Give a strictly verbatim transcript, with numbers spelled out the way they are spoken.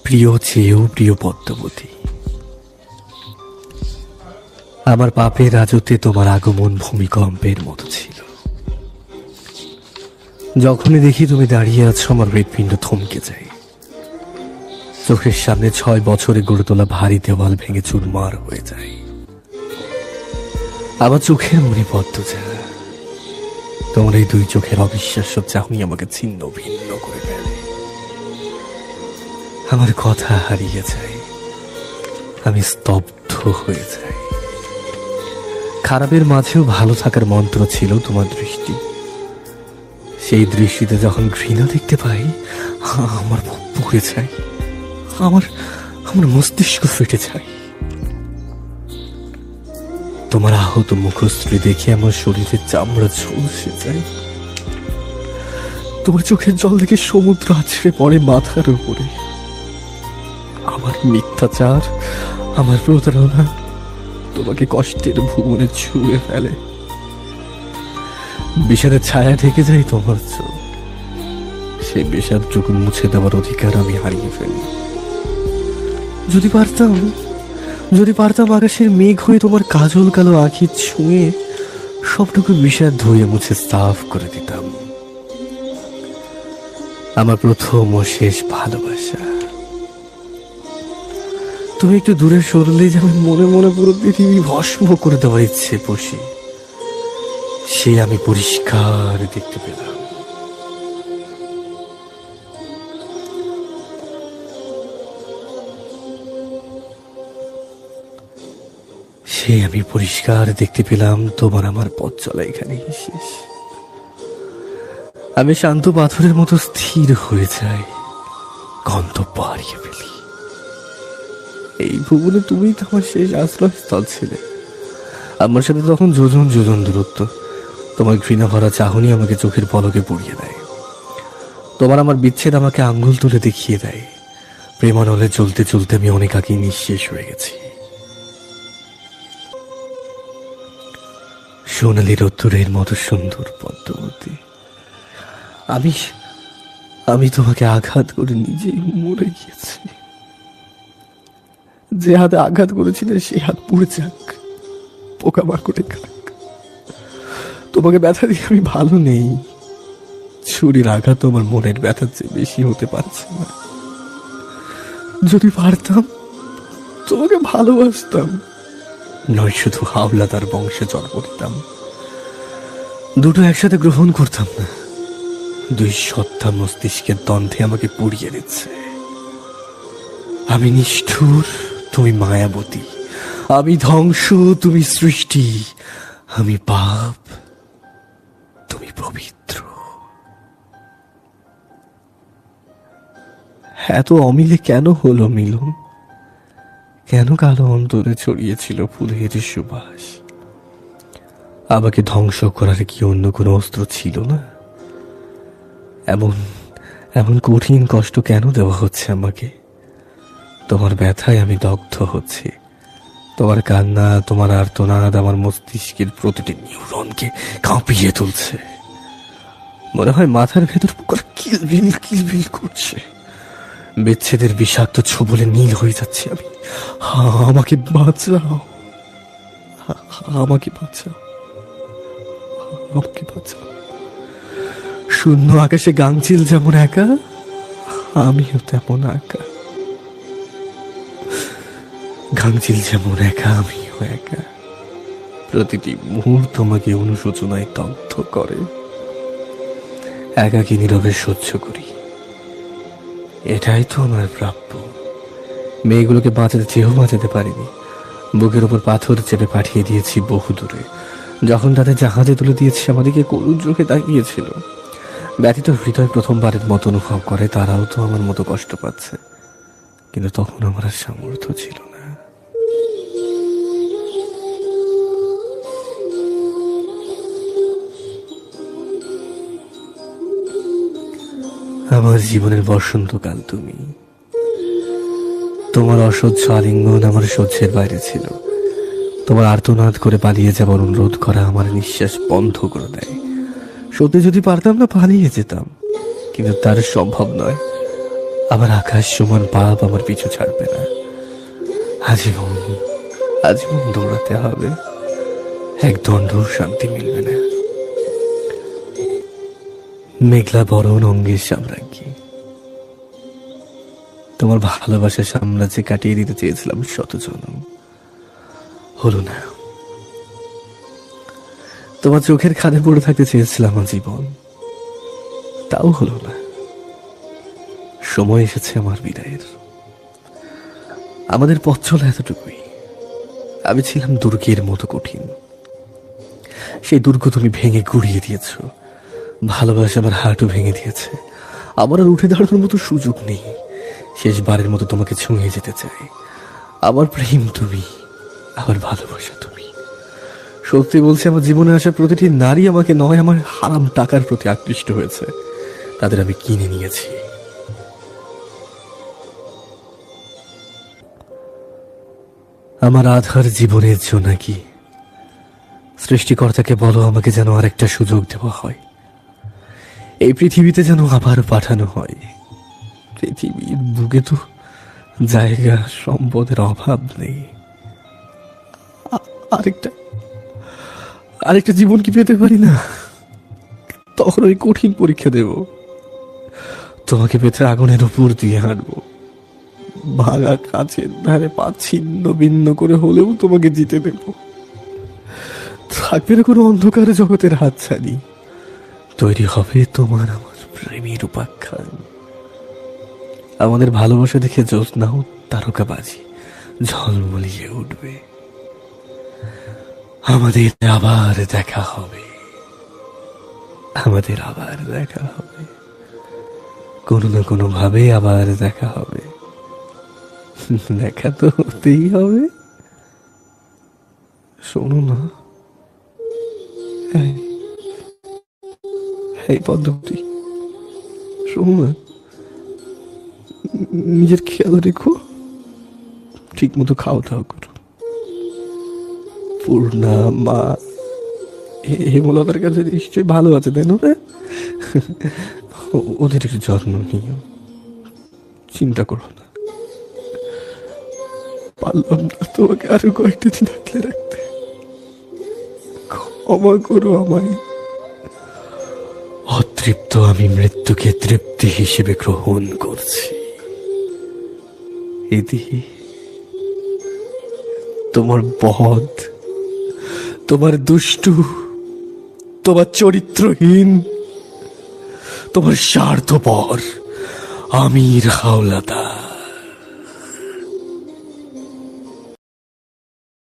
প্রিয় চেয়েও প্রিয় পদ্মবতী, আমার পাপের রাজত্বে তোমার আগমন ভূমিকম্পের মতো ছিল। যখনই দেখি তুমি দাঁড়িয়ে আছো, আমার হৃৎপিণ্ড থমকে যায়। চোখের সামনে ছয় বছরে গড়ে তোলা ভারী দেওয়াল ভেঙে চুরমার হয়ে যায়। আমার চোখের মনি পদ্মজা, তোমার এই দুই চোখের অবিশ্বাস্য চাহনি আমাকে ছিন্ন ভিন্ন করে ফেলে। আমার কথা হারিয়ে যায়, আমি স্তব্ধ হয়ে যাই। খারাপের মাঝেও ভালো থাকার মন্ত্র ছিল তোমার দৃষ্টি। সেই দৃষ্টিতে যখন ঘৃণা দেখতে পাই, আমার বুক পুড়ে যায়, আমার আমার মস্তিষ্ক ফেটে যায়। তোমার আহত মুখশ্রী দেখে আমার শরীরের চামড়া ঝলসে যায়। তোমার চোখের জল দেখে সমুদ্র আছড়ে পড়ে মাথার উপরে। আমার মিথ্যাচার, আমার প্রতারণা তোমাকে কষ্টের ভুবনে ছুঁয়ে ফেলে। বিষাদের ছায়া ঢেকে যায় তোমার চোখ, সেই বিষাদটুকু মুছে দেওয়ার অধিকার আমি হারিয়ে ফেলি। যদি পারতাম যদি পারতাম আকাশের মেঘ হয়ে তোমার কাজল কালো আঁখি ছুঁয়ে সবটুকু বিষাদ ধুয়ে মুছে সাফ করে দিতাম। আমার প্রথম ও শেষ ভালোবাসা, তুমি একটু দূরে সরলে যেমন মনে মনে পুরো পৃথিবী ভস্ম করে দেওয়ার ইচ্ছে বসি, সে আমি পরিষ্কার দেখতে পেলাম। সে আমি পরিষ্কার দেখতে পেলাম তোমার আমার পথ চলা এখানে শেষ। আমি শান্ত পাথরের মতো স্থির হয়ে যাই, গন্তব্য হারিয়ে ফেলি। এই ভুবনে তুমি তো আমার শেষ আশ্রয়স্থল ছিলে। আমার সাথে তখন যোজন যোজন দূরত্ব। তোমার ঘৃণা ভরা চাহনি আমাকে চোখের পলকে পুড়িয়ে দেয়। তোমার আমার বিচ্ছেদ আমাকে আঙ্গুল তুলে দেখিয়ে দেয়। প্রেমানলে চলতে চলতে আমি অনেক আগে নিঃশেষ হয়ে গেছি। সোনালি রোদ্দুরের মতো সুন্দর পদ্মবতী, আমি আমি তোমাকে আঘাত করে নিজেই মরে গিয়েছি। যে হাতে আঘাত করেছিলে সেই হাত পুড়ে যাক, পোকামাকড়ে খাক। তোমাকে ব্যথা দিয়ে আমি ভালো নেই। ছুরির আঘাত আমার মনের ব্যথার চেয়ে বেশি হতে পারছে না। যদি পারতাম তোমাকে ভালোবাসতাম, নয় শুধু হাওলা তার বংশে জন্ম দিতাম। দুটো একসাথে গ্রহণ করতাম না। দুই সত্তা মস্তিষ্কের দ্বন্দ্বে আমাকে পুড়িয়ে দিচ্ছে। আমি নিষ্ঠুর, তুমি মায়াবতী। আমি ধ্বংস, তুমি সৃষ্টি। আমি পাপ, তুমি পবিত্র। এত অমিলে কেন হলো মিলন? কেন কালো অন্তরে ছড়িয়েছিল ফুলের সুবাস? আমাকে ধ্বংস করার কি অন্য কোনো অস্ত্র ছিল না? এমন এমন কঠিন কষ্ট কেন দেওয়া হচ্ছে আমাকে? তোমার ব্যথায় আমি দগ্ধ হচ্ছি। তোমার কান্না, তোমার আর্তনাদ আমার মস্তিষ্কের প্রতিটি নিউরনকে কাঁপিয়ে তুলছে। মনে হয় মাথার ভেতর পোকার কিলবিল কিলবিল করছে। বিচ্ছেদের বিষাক্ত ছোবলে নীল হয়ে যাচ্ছে আমি। আমাকে বাঁচাও, আমাকে বাঁচাও, আমাকে বাঁচাও। শূন্য আকাশে গাংচিল যেমন একা, আমিও তেমন একা। গাংচিল যেমন একা, আমিও একা। প্রতিটি মুহূর্ত আমাকে অনুশোচনায় দগ্ধ করে। একাকী নীরবে সহ্য করি। এটাই তো আমার প্রাপ্য। মেয়েগুলোকে বাঁচাতে চেয়েও বাঁচাতে পারিনি। বুকের ওপর পাথর চেপে পাঠিয়ে দিয়েছি বহু দূরে। যখন তাদের জাহাজে তুলে দিয়েছি, আমাদেরকে করুণ চোখে তাকিয়েছিল। ব্যথিত হৃদয় প্রথমবারের মতো অনুভব করে তারাও তো আমার মতো কষ্ট পাচ্ছে, কিন্তু তখন আমার আর সামর্থ্য ছিল না। আমার জীবনের বসন্তকাল তুমি। তোমার অসহ্য আলিঙ্গন আমার সহ্যের বাইরে ছিল। তোমার আর্তনাদ করে পালিয়ে যাবার অনুরোধ করা আমার নিঃশ্বাস বন্ধ করে দেয়। সত্যি যদি পারতাম না পালিয়ে যেতাম, কিন্তু তার সম্ভব নয়। আমার আকাশ সমান পাপ আমার পিছু ছাড়বে না। আজীবন আজীবন দৌড়াতে হবে, এক দণ্ড শান্তি মিলবে না। মেঘলা বরণ অঙ্গের সাম্রাজ্ঞী, তোমার ভালোবাসার সাম্রাজ্যে কাটিয়ে দিতে চেয়েছিলাম শত জনম, হলো না। তোমার চোখের খাদে পড়ে থাকতে চেয়েছিলাম জীবন, তাও হলো না। সময় এসেছে আমার বিদায়ের। আমাদের পথ চলা এতটুকুই। আমি ছিলাম দুর্গের মতো কঠিন, সেই দুর্গ তুমি ভেঙে গুড়িয়ে দিয়েছ। ভালোবাসা আমার হাঁটু ভেঙে দিয়েছে, আমার আর উঠে দাঁড়ানোর মতো সুযোগ নেই। শেষবারের মতো তোমাকে ছুঁয়ে যেতে চাই। আমার প্রেম তুমি, আমার ভালোবাসা তুমি। সত্যি বলছি, আমার জীবনে আসা প্রতিটি নারী আমাকে নয়, আমার হারাম টাকার প্রতি আকৃষ্ট হয়েছে। তাদের আমি কিনে নিয়েছি। আমার আধার জীবনের জন্য কি সৃষ্টিকর্তাকে বলো আমাকে যেন আরেকটা সুযোগ দেওয়া হয়, এই পৃথিবীতে যেন আবার পাঠানো হয়। পৃথিবীর বুকে তো জায়গা সম্পদের অভাব নেই। আরেকটা আরেকটা জীবন কি পেতে পারি না? তখন ওই কঠিন পরীক্ষা দেব, তোমাকে পেতে আগুনের উপর দিয়ে হাঁটবো, ভাঙা কাছের ধারে পা ছিন্ন ভিন্ন করে হলেও তোমাকে জিতে দেব। থাকবে না কোনো অন্ধকার জগতের হাতছানি, তৈরি হবে তোমার আমার প্রেমের উপাখ্যান। আমাদের ভালোবাসা দেখে জ্যোৎস্নাও তারকাবাজি ঝলমলিয়ে উঠবে। আমাদের আবার দেখা হবে, আমাদের আবার দেখা হবে, কোনো না কোনো ভাবে আবার দেখা হবে। দেখা তো হতেই হবে। শোনো না, এই পদ্ধতি শোনো না, নিজের খেয়াল রেখো, ঠিক মতো খাওয়া দাওয়া করো। পূর্ণা মা হেমলতার কাছে নিশ্চয়ই ভালো আছে, তাই না? ওদের একটু যত্ন নিও, চিন্তা করো না। পারলাম না তোমাকে আরো কয়েকটা দিন আগলে রাখতে, ক্ষমা করো আমায়। অতৃপ্ত আমি মৃত্যুকে তৃপ্তি হিসেবে গ্রহণ করছি। ইতি তোমার বদ, তোমার দুষ্টু, তোমার চরিত্রহীন, তোমার স্বার্থপর আমির হাওলাদার।